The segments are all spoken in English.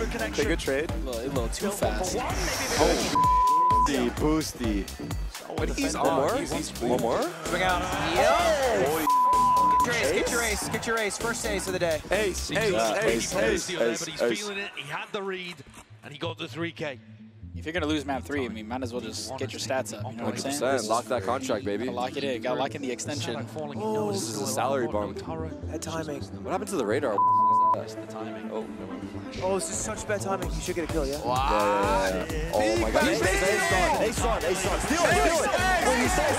Take a trade. A little too fast. Oh, boosty. But he's on. One more? Swing out. Yo! Get your ace. Get your ace. First ace of the day. Ace. But he's feeling it. He had the read, and he got the 3K. If you're going to lose map 3, I mean, might as well just get your stats up. You know what I'm saying? 100%. Lock that contract, baby. Gotta lock it in. Gotta lock in the extension. Oh, this is a salary bump. Bad timing. What happened to the radar? The timing. Oh, never mind. Oh, this is such bad timing. You should get a kill, yeah? Yeah. Oh my god. Ace on. Ace on. Ace on. Steal it. Steal it. When he says,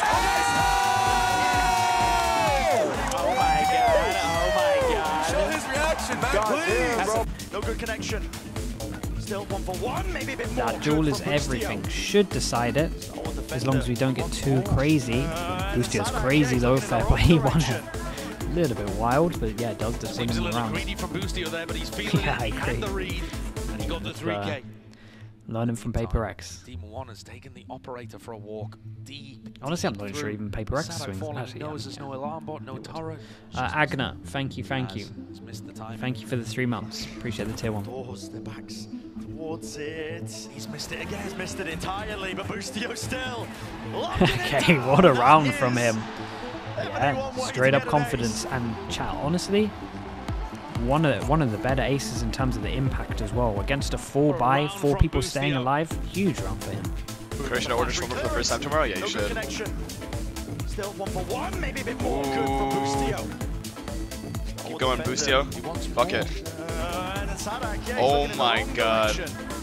Oh my god. Oh my god. Show his reaction, man, please. Bro. No good connection. Still 1 for 1, maybe a bit more. That duel is everything. Should decide it, as long as we don't get too crazy. Boostio's crazy though, fair play. He won it. A little bit wild, but yeah, it does just win Seems a him little around. greedy from Boostio there, but he's feeling Yeah, I it. He had agree. the read, and he got the 3K. Learning from Paper X. Team 1 has taken the operator for a walk deep. Honestly, I'm not even sure even Paper X Sato swings. falling, Actually, knows there's no alarm bot, no turret. Agna, thank you. He's missed the time. Thank you for the 3 months. Appreciate the tier 1. Doors, their backs towards it. He's missed it again. He's missed it entirely, but Boostio still. Okay, what a round from him. Yeah, straight up confidence and chat. Honestly, one of the better aces in terms of the impact as well. Against a 4-buy, 4 people staying alive, huge round for him. Should I order Schwimmer for the first time tomorrow? Yeah, you should. Still 1 for 1, maybe a bit more. Good from Boostio. Keep going, Boostio. Fuck it. Oh my god.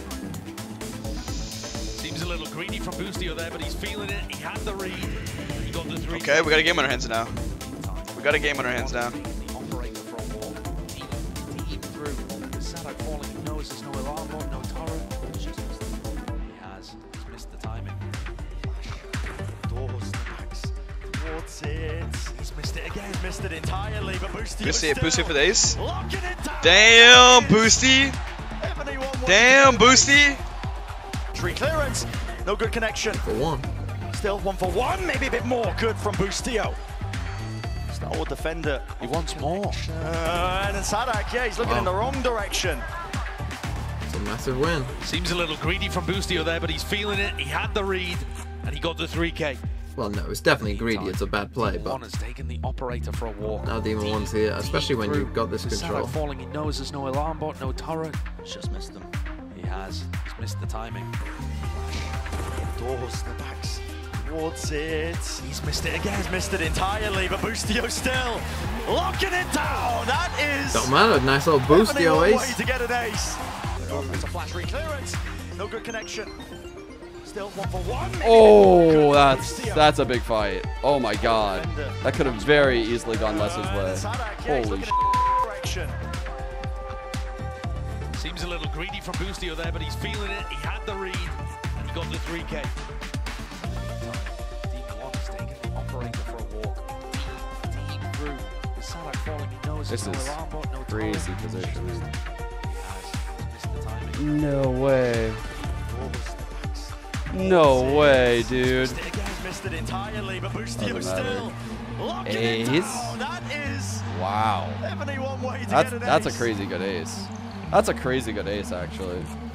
Seems a little greedy from Boostio there, but he's feeling it. He had the read. He got the 3. Okay, we got a game on our hands now. We got a game on our hands now. Operator from wall. Deep through. Sato falling. He knows there's no alarm bot, no turret. He has. He's missed the timing. Doors, the backs towards it. He's missed it again. Missed it entirely, but Boostio. Boosty for the ace. Locking it down. Damn, Boosty. Damn, Boosty. Tree clearance. No good connection. For 1. Still 1 for 1, maybe a bit more. Good from Boostio. Stalwart defender. He wants more. And then Sadak, yeah, he's looking in the wrong direction. It's a massive win. Seems a little greedy from Boostio there, but he's feeling it. He had the read, and he got the 3K. Well, no, it's definitely greedy. It's a bad play, One but has taken the operator for a walk. now Demon 1's here, especially when you've got this control. Sadak falling, he knows there's no alarm bot, no turret. Just missed him. He has. He's missed the timing. Doors, the backs towards it. He's missed it again. He's missed it entirely, but Boostio still locking it down. That is. Don't matter, nice little Boostio way ace. to get an ace. It's a flash reclearance. No good connection. Still 1 for 1. Oh, that's a big fight. Oh my god. That could have very easily gone Les's way. Holy shit. Seems a little greedy from Boostio there, but he's feeling it. He had the read, and he got the 3K. Team 1 is taking the operator for a walk. Deep through. With Sadak falling, he knows This there's is no alarm bot, no crazy turret. position. He has. He's missed the timing. No way. Doors, the backs. No way, dude. Missed it again, missed it entirely, but Boostio Doesn't matter. still locking it Ace? down. That is Wow. definitely one way to get an ace. That's a crazy good ace. That's a crazy good ace, actually.